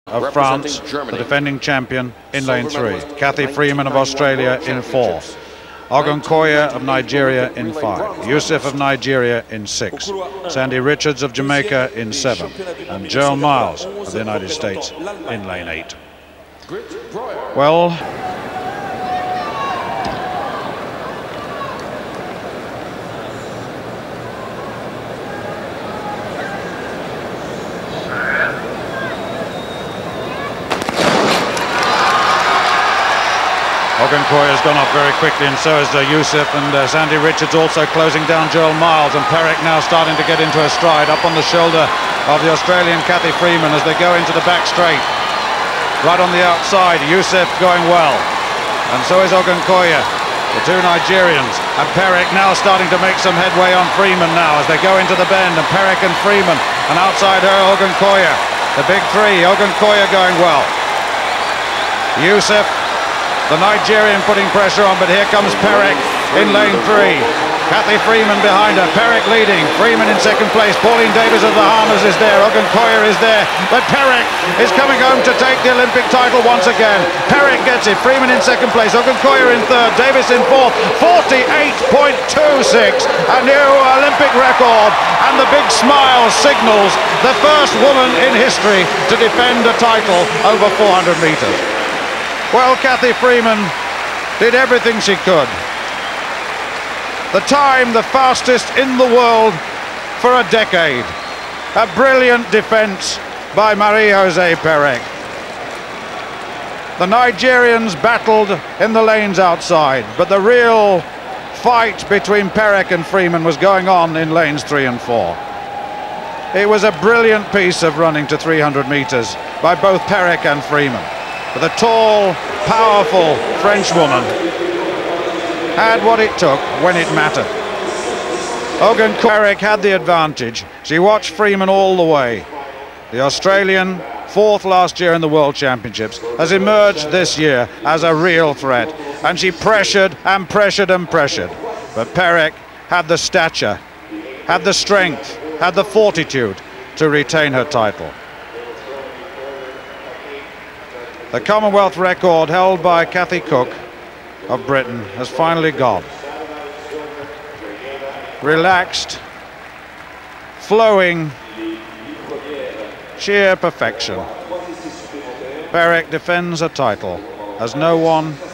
of France, the defending champion, in lane 3. Cathy Freeman of Australia in 4. Ogunkoya of Nigeria in 5. Yusuf of Nigeria in 6. Sandy Richards of Jamaica in 7. And Joel Miles of the United States in lane 8. Well, Ogunkoya has gone off very quickly, and so has Yusuf, and Sandy Richards also closing down Joel Miles, and Perrick now starting to get into her stride, up on the shoulder of the Australian Cathy Freeman as they go into the back straight. Right on the outside, Yusuf going well, and so is Ogunkoya, the two Nigerians, and Perrick now starting to make some headway on Freeman now as they go into the bend, and Perrick and Freeman, and outside her Ogunkoya, the big three. Ogunkoya going well. Yusuf, the Nigerian, putting pressure on, but here comes Perrick in lane 3. Cathy Freeman behind her, Perrick leading, Freeman in second place, Pauline Davies of the Bahamas is there, Ogunkoya is there, but Perrick is coming home to take the Olympic title once again. Perrick gets it, Freeman in second place, Ogunkoya in third, Davies in fourth, 48.26, a new Olympic record, and the big smile signals the first woman in history to defend a title over 400 metres. Well, Cathy Freeman did everything she could. The time, the fastest in the world for a decade. A brilliant defence by Marie-Josée Perrick. The Nigerians battled in the lanes outside, but the real fight between Perrick and Freeman was going on in lanes 3 and 4. It was a brilliant piece of running to 300 metres by both Perrick and Freeman. But the tall, powerful Frenchwoman had what it took when it mattered. Ogunkoya had the advantage. She watched Freeman all the way. The Australian, 4th last year in the World Championships, has emerged this year as a real threat. And she pressured and pressured and pressured. But Perrick had the stature, had the strength, had the fortitude to retain her title. The Commonwealth record held by Cathy Cook of Britain has finally gone. Relaxed, flowing, sheer perfection. Perrick defends a title as no one